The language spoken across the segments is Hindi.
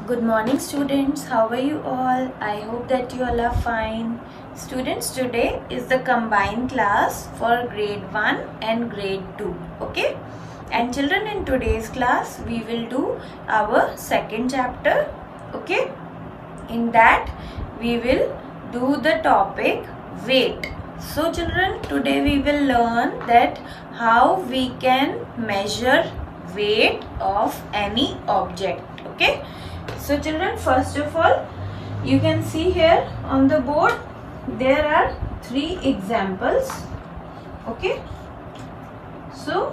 Good morning students, how are you all? I hope that you all are fine. Students, today is the combined class for grade 1 and grade 2, okay? And children, in today's class we will do our second chapter, okay? In that we will do the topic weight. So children, today we will learn that how we can measure weight of any object, okay? So children, first of all, you can see here on the board there are 3 examples, okay? So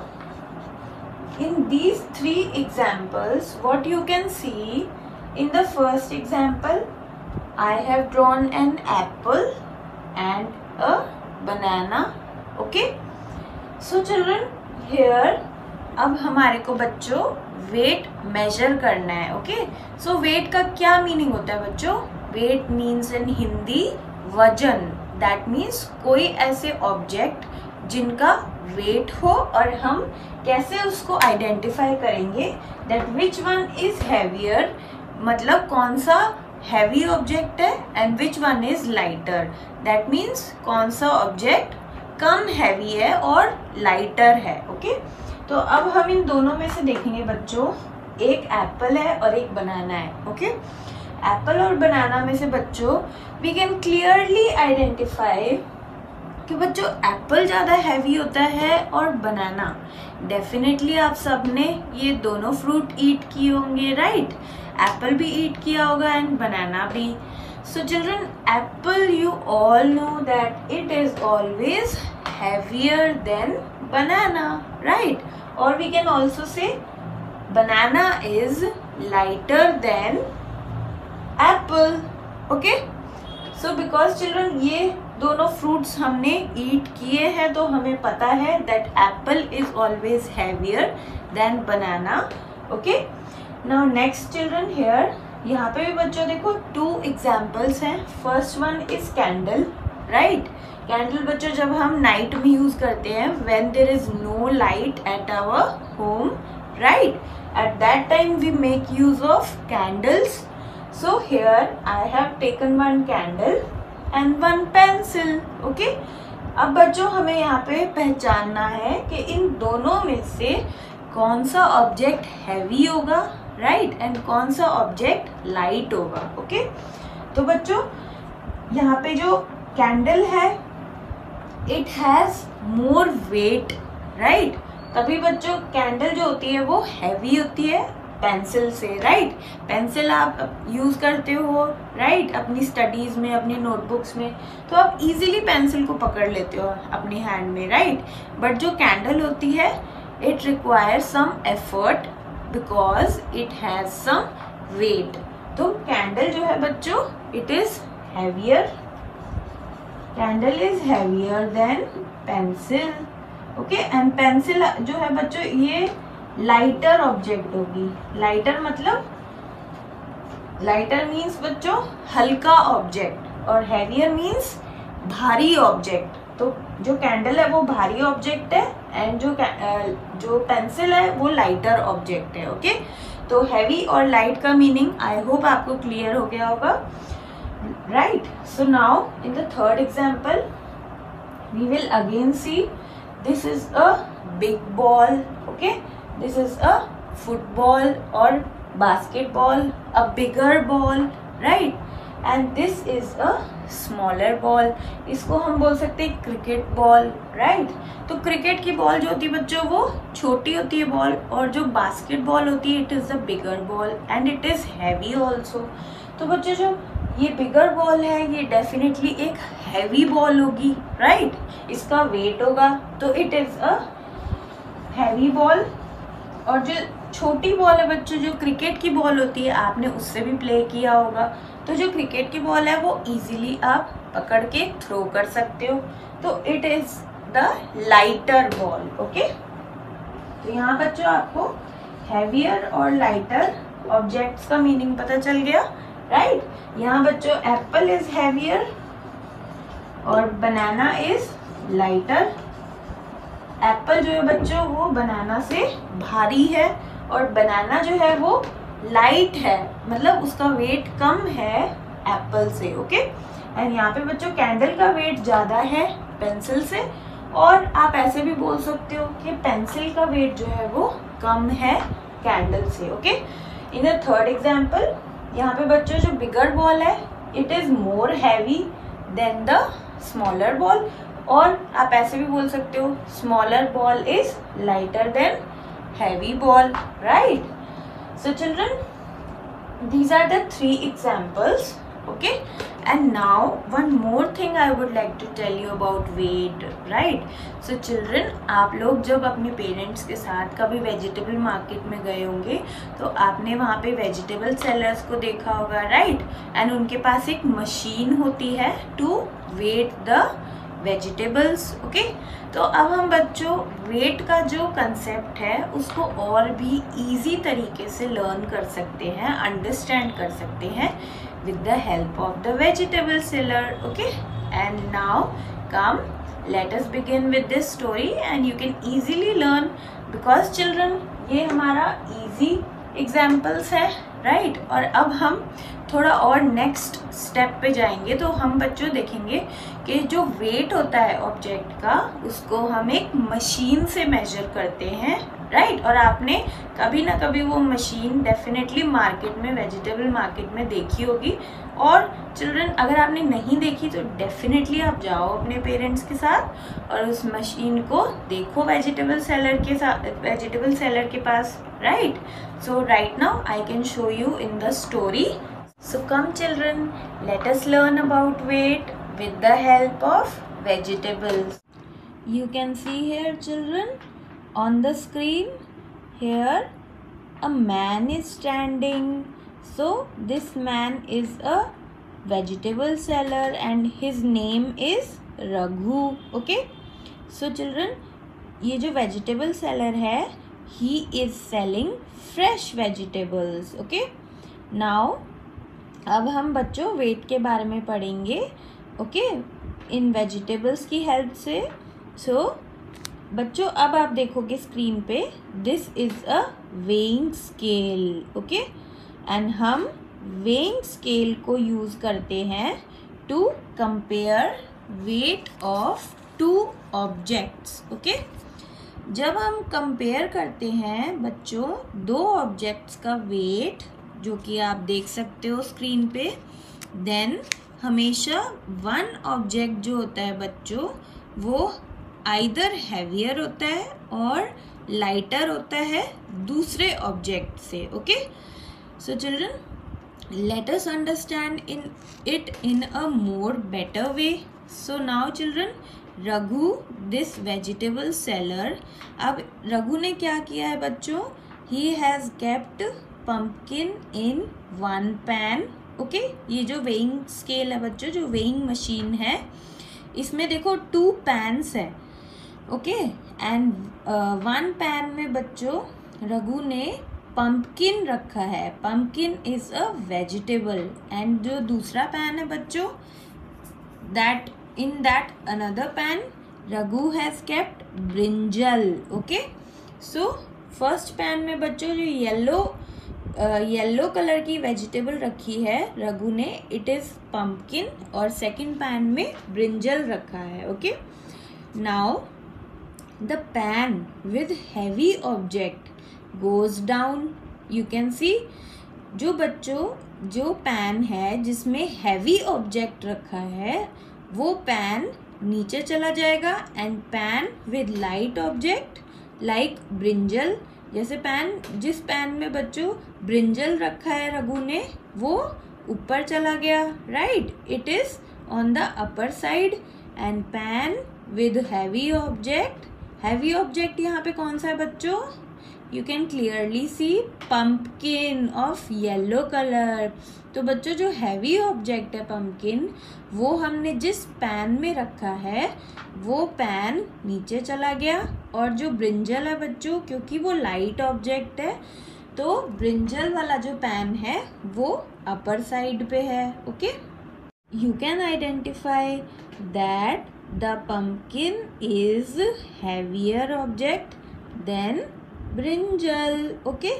in these 3 examples, what you can see, in the first example I have drawn an apple and a banana, okay? So children, here अब हमारे को बच्चों वेट मेजर करना है, ओके? सो वेट का क्या मीनिंग होता है बच्चों? वेट मीन्स इन हिंदी वजन. दैट मीन्स कोई ऐसे ऑब्जेक्ट जिनका वेट हो और हम कैसे उसको आइडेंटिफाई करेंगे that which one is heavier, मतलब कौन सा हैवी ऑब्जेक्ट है and which one is lighter. That means कौन सा ऑब्जेक्ट कम हैवी है और लाइटर है, ओके? तो अब हम इन दोनों में से देखेंगे बच्चों, एक एप्पल है और एक बनाना है, ओके? एप्पल और बनाना में से बच्चों वी कैन क्लियरली आइडेंटिफाई कि बच्चों एप्पल ज़्यादा हैवी होता है और बनाना. डेफिनेटली आप सबने ये दोनों फ्रूट ईट किए होंगे, राइट? एप्पल भी ईट किया होगा एंड बनाना भी. So children, apple you all know that it is always heavier than banana, right? Or we can also say banana is lighter than apple, okay? So because children ये दोनों fruits हमने eat किए हैं तो हमें पता है that apple is always heavier than banana, okay? Now next children, here यहाँ पे भी बच्चों देखो 2 examples हैं. First one is candle, right? Candle बच्चों जब हम नाइट में यूज करते हैं when there is no light at our home, right? At that time we make use of candles. So here I have taken one candle and one pencil, okay? अब बच्चों हमें यहाँ पे पहचानना है कि इन दोनों में से कौन सा ऑब्जेक्ट हैवी होगा, राइट? एंड कौन सा ऑब्जेक्ट लाइट होगा, ओके? तो बच्चों यहाँ पे जो कैंडल है it has more weight, right? तभी बच्चों कैंडल जो होती है वो हैवी होती है पेंसिल से, राइट? पेंसिल आप यूज करते हो, राइट? अपनी स्टडीज में, अपनी नोटबुक्स में, तो आप इजीली पेंसिल को पकड़ लेते हो अपनी हैंड में, राइट? बट जो कैंडल होती है it requires some effort because it has some weight. तो कैंडल जो है बच्चों it is heavier, candle is heavier than pencil, okay? And pencil जो है बच्चों ये लाइटर ऑब्जेक्ट होगी. लाइटर मतलब लाइटर मीन्स बच्चों हल्का ऑब्जेक्ट और हैवियर मीन्स भारी ऑब्जेक्ट. तो जो कैंडल है वो भारी ऑब्जेक्ट है एंड जो पेंसिल है वो लाइटर ऑब्जेक्ट है, ओके? तो हैवी और लाइट का मीनिंग आई होप आपको क्लियर हो गया होगा, right? So now in the third example we will again see this is a big ball, okay? This is a football or basketball, a bigger ball, right? And this is a smaller ball. इसको हम बोल सकते हैं क्रिकेट बॉल, राइट? तो क्रिकेट की बॉल जो होती है बच्चों वो छोटी होती है बॉल और जो बास्केट बॉल होती है it is a bigger ball and it is heavy also. तो बच्चों जो ये बिगर बॉल है ये डेफिनेटली एक हैवी बॉल होगी, राइट? इसका वेट होगा तो it is a heavy ball. और जो छोटी बॉल है बच्चों जो क्रिकेट की बॉल होती है आपने उससे भी प्ले किया होगा, तो जो क्रिकेट की बॉल है वो इजीली आप पकड़ के थ्रो कर सकते हो, तो it is the lighter ball, okay? तो यहाँ बच्चों आपको हैवियर और लाइटर ऑब्जेक्ट्स का मीनिंग पता चल गया, राइट? यहाँ बच्चों एप्पल इज हैवियर और बनाना इज लाइटर. एप्पल जो है बच्चों वो बनाना से भारी है और बनाना जो है वो लाइट है, मतलब उसका वेट कम है एप्पल से, ओके। एंड यहाँ पे बच्चों कैंडल का वेट ज़्यादा है पेंसिल से, और आप ऐसे भी बोल सकते हो कि पेंसिल का वेट जो है वो कम है कैंडल से, okay. In a third example, यहाँ पे बच्चों जो बिगर बॉल है it is more heavy than the smaller ball, और आप ऐसे भी बोल सकते हो smaller ball is lighter than heavy ball, right. So children, these are the 3 examples, okay. And now one more thing I would like to tell you about weight, right. So children, आप लोग जब अपने पेरेंट्स के साथ कभी वेजिटेबल मार्केट में गए होंगे तो आपने वहाँ पे वेजिटेबल सेलर्स को देखा होगा, राइट। एंड उनके पास एक मशीन होती है to weight the vegetables, okay. तो अब हम बच्चों वेट का जो कंसेप्ट है उसको और भी इजी तरीके से लर्न कर सकते हैं, अंडरस्टैंड कर सकते हैं with the help of the vegetable seller, okay. And now come, let us begin with this story and you can easily learn, because children ये हमारा इजी एग्जाम्पल्स है, राइट। और अब हम थोड़ा और नेक्स्ट स्टेप पे जाएंगे, तो हम बच्चों देखेंगे कि जो वेट होता है ऑब्जेक्ट का उसको हम एक मशीन से मेजर करते हैं, राइट। और आपने कभी ना कभी वो मशीन डेफिनेटली मार्केट में, वेजिटेबल मार्केट में देखी होगी। और चिल्ड्रन अगर आपने नहीं देखी तो डेफिनेटली आप जाओ अपने पेरेंट्स के साथ और उस मशीन को देखो वेजिटेबल सेलर के पास, right. So right now I can show you in the story. So come children, let us learn about weight with the help of vegetables. You can see here children on the screen, here a man is standing. So this man is a vegetable seller and his name is Raghu, okay. So children, ये जो vegetable seller है he is selling fresh vegetables, okay. Now अब हम बच्चों वेट के बारे में पढ़ेंगे, ओके, इन वेजिटेबल्स की हेल्प से. सो बच्चों अब आप देखोगे स्क्रीन पे, this is a weighing scale, okay. And हम वेइंग स्केल को यूज करते हैं to compare weight of two objects, okay. जब हम कंपेयर करते हैं बच्चों दो ऑब्जेक्ट्स का वेट, जो कि आप देख सकते हो स्क्रीन पे, देन हमेशा वन ऑब्जेक्ट जो होता है बच्चों वो आइदर हैवियर होता है और लाइटर होता है दूसरे ऑब्जेक्ट से, okay. So children let us understand it in a more better way. So now children, Raghu this vegetable seller, अब रघु ने क्या किया है बच्चों, he has kept pumpkin in one pan, okay. ये जो वेइंग स्केल है बच्चों, जो वेइंग मशीन है, इसमें देखो 2 पैन्स है, ओके. एंड वन पैन में बच्चों रघु ने पंपकिन रखा है. Pumpkin is a vegetable. And जो दूसरा पैन है बच्चों, that in that another pan Raghu has kept brinjal, okay. So first pan में बच्चों जो येलो कलर की वेजिटेबल रखी है रघु ने, इट इज पंपकिन, और सेकंड पैन में ब्रिंजल रखा है, okay. Now the pan with heavy object goes down. You can see, जो बच्चों जो पैन है जिसमें हैवी ऑब्जेक्ट रखा है वो पैन नीचे चला जाएगा, and pan with light object like brinjal, जैसे जिस पैन में बच्चों ब्रिंजल रखा है रघु ने वो ऊपर चला गया, right. It is on the upper side. And pan with heavy object यहाँ पे कौन सा है बच्चों, you can clearly see pumpkin of yellow colour. तो बच्चों जो हैवी ऑब्जेक्ट है पंपकिन, वो हमने जिस पैन में रखा है वो पैन नीचे चला गया, और जो ब्रिंजल है बच्चों, क्योंकि वो लाइट ऑब्जेक्ट है तो ब्रिंजल वाला जो पैन है वो अपर साइड पे है, okay. You can identify that the pumpkin is heavier object than brinjal, okay.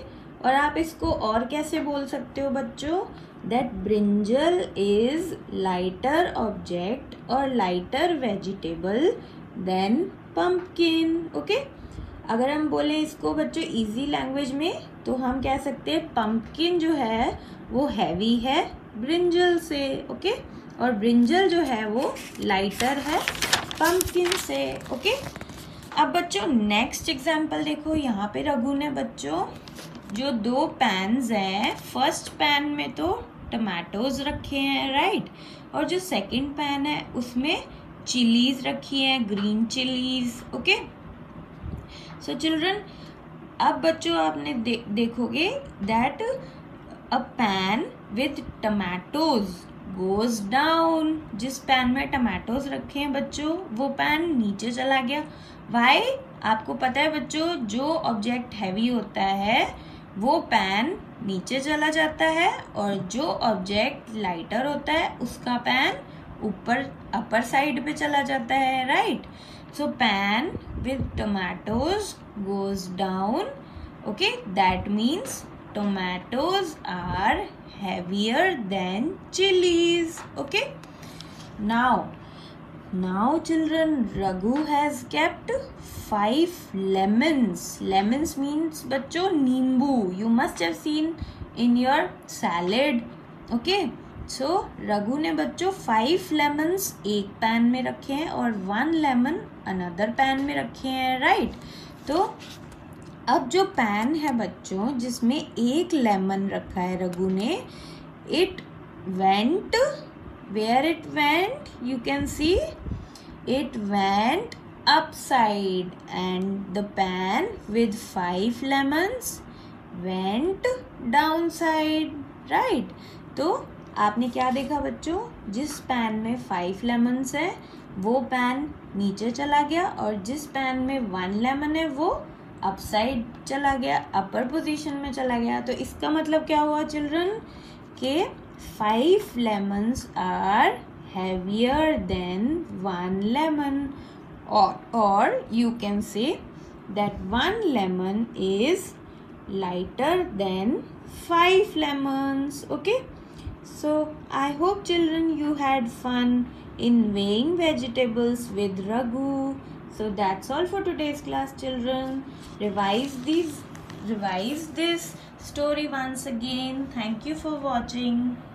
और आप इसको और कैसे बोल सकते हो बच्चों, that brinjal is lighter object और lighter vegetable than pumpkin. Okay, अगर हम बोले इसको बच्चों इजी लैंग्वेज में तो हम कह सकते हैं पंपकिन जो है वो हैवी है ब्रिंजल से। ओके, और ब्रिंजल जो है वो लाइटर है पंपकिन से। ओके, अब बच्चों नेक्स्ट एग्जाम्पल देखो, यहाँ पे रघु ने बच्चों जो 2 पैन्स हैं, फर्स्ट पैन में तो टमाटोज रखे हैं राइट, और जो सेकंड पैन है उसमें चिलीज रखी हैं, green chillies. Okay, so children अब बच्चों आपने देखोगे that a pan with tomatoes goes down. जिस पैन में टमाटोज रखे हैं बच्चों वो पैन नीचे चला गया। वाई? आपको पता है बच्चों, जो ऑब्जेक्ट हैवी होता है वो पैन नीचे चला जाता है, और जो ऑब्जेक्ट लाइटर होता है उसका पैन ऊपर अपर साइड पे चला जाता है right. So pan with tomatoes goes down. Okay, that means tomatoes are heavier than chilies. Okay, now children, Raghu has kept 5 lemons. Lemons means बच्चों नींबू. You must have seen in your salad. Okay, so Raghu ने बच्चों 5 lemons एक पैन में रखे हैं और 1 lemon another पैन में रखे हैं राइट। तो अब जो पैन है बच्चों जिसमें 1 लेमन रखा है रघु ने, it went, where it went, you can see it went upside, and the pan with 5 lemons went down side right. तो आपने क्या देखा बच्चों, जिस पैन में 5 लेमन्स है वो पैन नीचे चला गया, और जिस पैन में 1 लेमन है वो अपसाइड चला गया, अपर पोजीशन में चला गया। तो इसका मतलब क्या हुआ चिल्ड्रन, के 5 lemons are heavier than 1 lemon, और you can say that 1 lemon is lighter than 5 lemons. Okay, so I hope children you had fun in weighing vegetables with Raghu. So that's all for today's class children. Revise this story once again. Thank you for watching.